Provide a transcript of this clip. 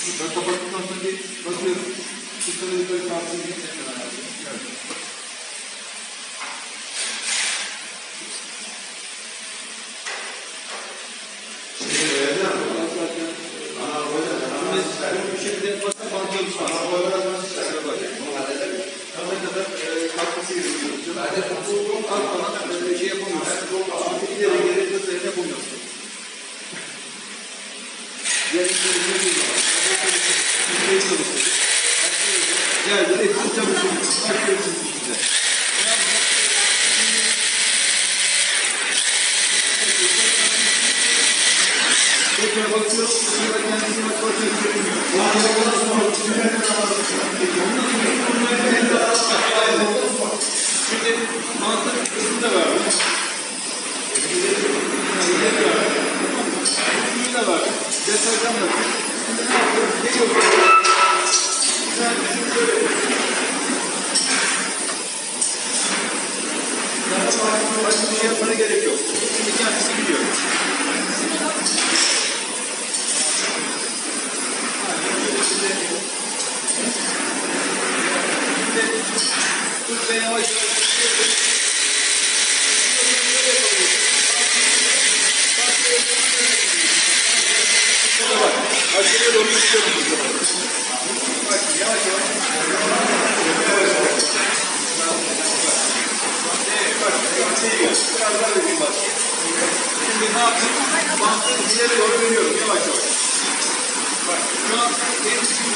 Ben kapattıktan sonra bir bakıyorum. Çıkları yukarı kalksın diye. Evet. Bir şekilde yapmazsa bantlamış var. Ne kadar kalkması gerekiyor. Arkadan şey yapamıyorsun. İleri geri hızlarını yapamıyorsun. Geldi, hepsi çalışıyor. Bakıyorsunuz işte. Tekrar bakıyoruz. Sonra kendisine bakıyor. Şimdi mantık kısmını da verdim. Suyu da verdim. Deterjan da verdim. Şimdi ne yapıyoruz? Geliyoruz. Güzel bir şey böyle. Başka bir şey yapmana gerek yok. Şimdi kendisi gidiyor. Tut ve yavaş bak. Aşağıya doğru gidiyoruz. Bak yavaş yavaş. Biraz daha vereyim bak. Şimdi ne yapayım? Bantı ileri doğru veriyorum. Yavaş yavaş. Bak şu an benim için